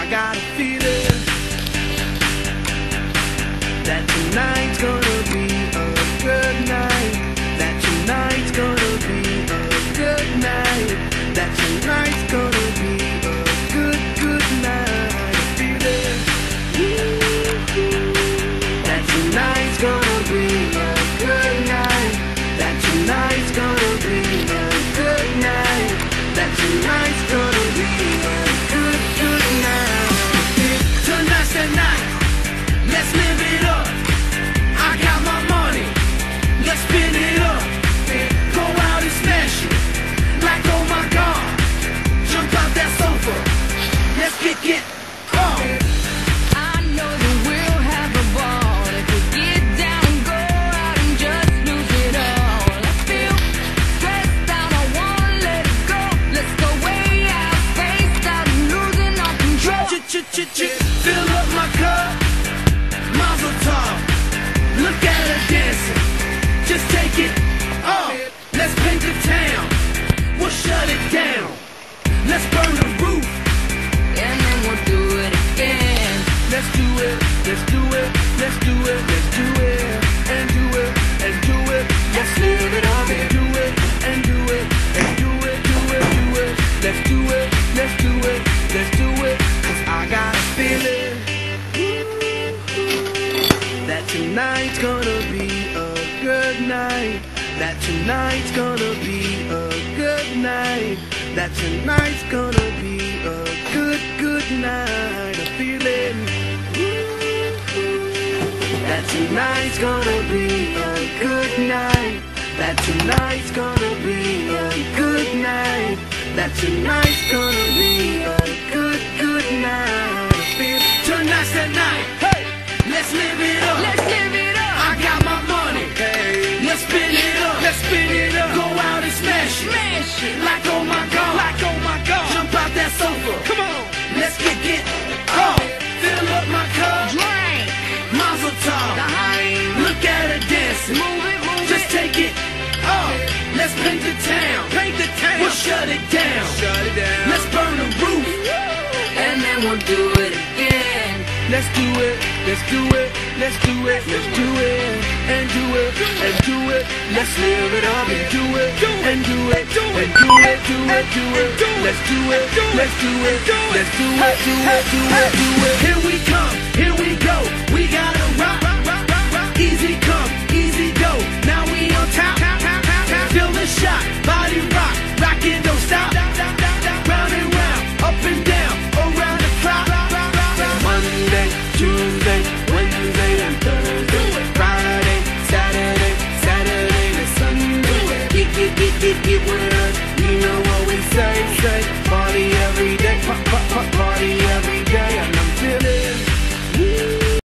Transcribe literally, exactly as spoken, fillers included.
I got a feeling that tonight's gonna be a good night. That tonight's gonna be a good night. That tonight's gonna be a good, good night. A feeling that tonight's gonna be a good night. That tonight's gonna be a good night. That tonight's gonna be a good, good night. Tonight's the night. Let's live it up. I got my money. Let's spin it up. Go out and smash it. Like oh my God. Jump out that sofa. Let's get get on. I know that we'll have a ball if we get down, go out and just lose it all. I feel stressed out, I wanna let it go. Let's go way out, spaced out, and losing our control. Ch ch ch ch. Fill up my cup. Mazel tov. Look at her dancing. Just take it off. Let's paint the town. We'll shut it down. Let's burn the roof. And then we'll do it again. Let's do it. Let's do it. Let's do it. Let's do it. And do it. And do it. Let's live it up and do it. And do it. And do it. Do it. Do it. Let's do it. Let's do it. Let's do it. Cause I got a feeling that tonight's gonna be a good night. That tonight's gonna be a good night. That tonight's gonna be a good, good night. A feeling that tonight's gonna be a good night. That tonight's gonna be a good night. That tonight's gonna be a good, good night. A feeling tonight's the night. Hey, let's live it up. Let's live it up. I got my money. Hey, let's spin it up. Let's spin it up. Go out and smash it. Smash it. Like oh my God. Like oh my God. Jump out that sofa. Come on. Let's get get on. Fill up my cup. Drink. Mazel tov. Behind. Look at her dancing. Move it, move Just it. take it off. Let's paint the town. Paint the town. We'll shut it down. Shut it down. Let's burn the roof. And then we'll do it again. Let's do it, let's do it, let's do it, let's do it, and do it, and do it. Let's live it up and do it, and do it, and do it, do it, do it. Let's do it, let's do it, let's do it, do it, do it, do it. Here we come, here we go. We gotta rock, easy come, easy go. Now we on top, feel the shot, body rock, rock it, don't stop. Round and round, up and down, around the clock. Monday, Tuesday, Wednesday, and Thursday, Friday, Saturday, Saturday to Sunday. Get, get, get, get, get with us. You know what we say, say. Party every day, pop, pop, pop, party every day, and I'm feeling.